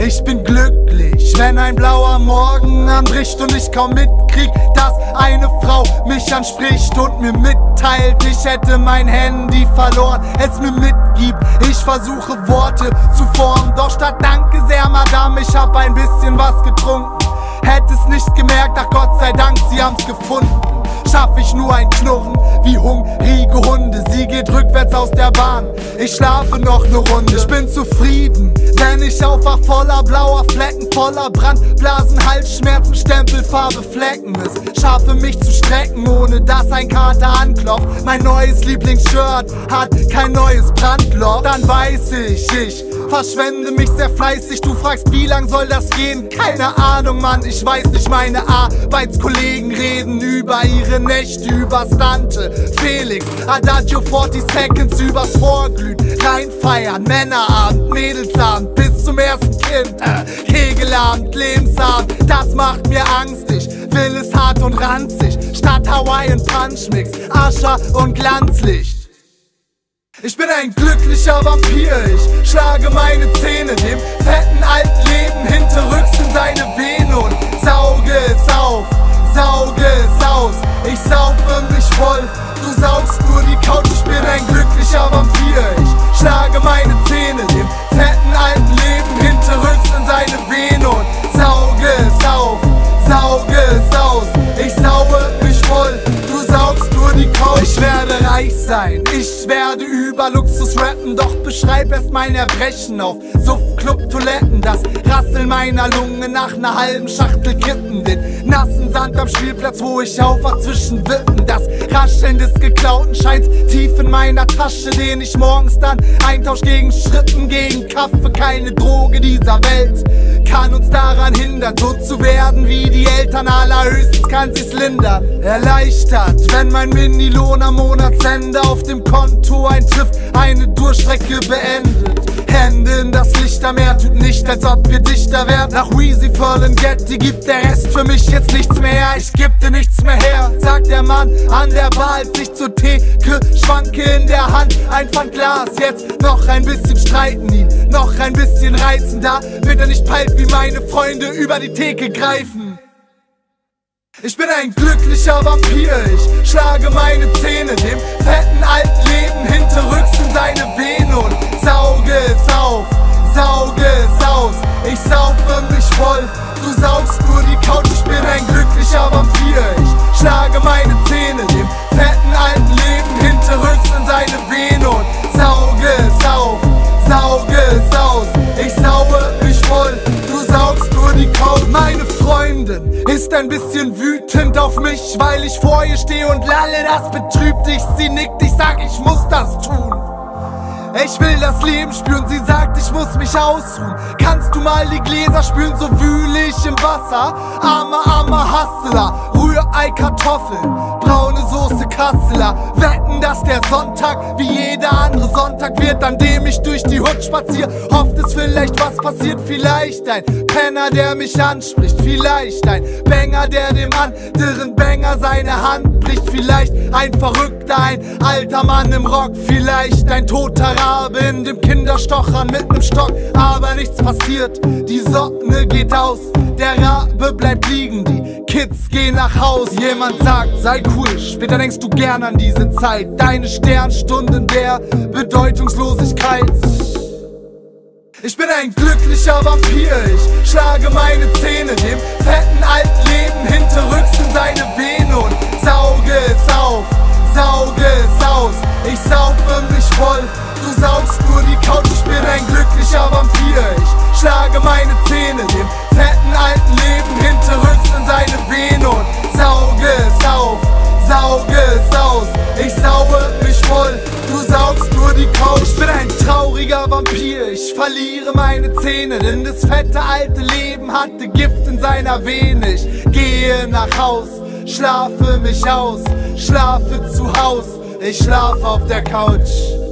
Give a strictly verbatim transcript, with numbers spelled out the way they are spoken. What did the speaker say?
Ich bin glücklich, wenn ein blauer Morgen anbricht und ich kaum mitkrieg, dass eine Frau mich anspricht und mir mitteilt, ich hätte mein Handy verloren, es mir mitgibt. Ich versuche Worte zu formen, doch statt Danke sehr, Madame, ich hab ein bisschen was getrunken. Hätte es nicht gemerkt, ach Gott sei Dank, sie haben's gefunden. Schaff ich nur ein Knurren wie hungrige Hunde. Sie geht rückwärts aus der Bahn, ich schlafe noch ne Runde. Ich bin zufrieden, wenn ich aufwach voller blauer Flecken, voller Brandblasen, Halsschmerzen, Stempelfarbe, Flecken. Es schaffe mich zu strecken, ohne dass ein Kater anklopft. Mein neues Lieblingsshirt hat kein neues Brandloch. Dann weiß ich, ich verschwende mich sehr fleißig. Du fragst, wie lang soll das gehen? Keine Ahnung, Mann, ich weiß nicht. Meine Arbeitskollegen reden über ihre Nächte, übers Dante, Felix, Adagio, vierzig Seconds, übers Vorglühen, reinfeiern, Männerabend, Mädelsabend, bis zum ersten Kind, äh, Kegelabend, Lebensabend, das macht mir Angst, ich will es hart und ranzig, statt Hawaiian Punch Mix, Ascher und Glanzlicht. Ich bin ein glücklicher Vampir, ich schlage meine Zähne dem fetten alten Leben hinterrücks in seine Vene und sauge es auf, sauge es aus. Ich saufe mich voll, du saugst nur die Couch. Ich bin ein glücklicher Vampir, ich schlage meine Zähne dem fetten alten Leben hinterrücks in seine Vene und sauge es auf, sauge es aus. Ich saue mich voll, du saugst nur die Couch. Ich werde reich sein, ich werde über Luxus rappen, doch beschreib erst mein Erbrechen auf Suff-Club-Toiletten, das Rasseln meiner Lunge nach ner halben Schachtel Kippen, den nassen Sand am Spielplatz, wo ich aufwach zwischen Wippen, das Rascheln des geklauten Scheins tief in meiner Tasche, den ich morgens dann eintausch gegen Schrippen, gegen Kaffee. Keine Droge dieser Welt kann uns daran hindern, so zu werden wie die Eltern, allerhöchstens kann sie's lindern. Erleichtert, wenn mein Minilohn am Monatsende auf dem Konto eintrifft, eine Durchstrecke beendet. Hände in das Lichtermeer, tut nicht, als ob wir dichter wären. Nach Weezy, Pearl und Getty gibt der Rest für mich jetzt nichts mehr her. Ich geb dir nichts mehr her, sagt der Mann an der Bar, als ich zur Theke schwanke in der Hand. Ein Pfandglas, jetzt noch ein bisschen streiten ihn, noch ein bisschen reizen, da wird er nicht peilt, wie meine Freunde über die Theke greifen. Ich bin ein glücklicher Vampir, ich schlage meine Zähne dem fetten alten Leben hinterrücks in seine Vene und sauge es auf, sauge es aus. Ich saufe mich voll, du saugst nur die Couch. Ich bin ein glücklicher Vampir, ich schlage meine Zähne dem fetten alten Leben hinterrücks in seine Vene und sauge es auf, sauge es aus. Ich saue mich voll, du saugst nur die Couch. Meine Freundin ist ein bisschen wütend auf mich, weil ich vor ihr stehe und lalle, das betrübt dich. Sie nickt, ich sag, ich muss das tun. Ich will das Leben spüren, sie sagt, ich muss mich ausruhen. Kannst du mal die Gläser spülen, so wühle ich im Wasser. Armer, armer Hustler, Rührei, Kartoffeln, braune Soße, Kasseler. Wetten, dass der Sonntag wie jeder andere Sonntag wird, an dem ich durch die Hut spazier. Hofft es vielleicht, was passiert, vielleicht ein Penner, der mich anspricht. Vielleicht ein Banger, der dem anderen Banger seine Hand bricht. Vielleicht ein Verrückter, ein alter Mann im Rock. Vielleicht ein toter Rabe in dem Kinderstochern mit nem Stock. Aber nichts passiert, die Sonne geht aus, der Rabe bleibt liegen, die Kids gehen nach Haus. Jemand sagt, sei cool, später denkst du gern an diese Zeit, deine Sternstunden der Bedeutungslosigkeit. Ich bin ein glücklicher Vampir, ich schlage meine Zähne dem fetten alten Leben hinterrücks in seine Vene und sauge es auf, sauge es aus. Ich saufe mich voll, du saugst nur die Couch. Ich bin ein glücklicher Vampir, ich schlage meine Zähne dem fetten alten Leben hinterrücks in seine Vene und sauge es auf, sauge es aus. Ich saue mich voll, du saugst nur die Couch. Ich bin ein trauriger Vampir, ich verliere meine Zähne, denn das fette alte Leben hatte Gift in seiner Vene. Ich gehe nach Haus, schlafe mich aus, schlafe zu Haus, ich schlafe auf der Couch.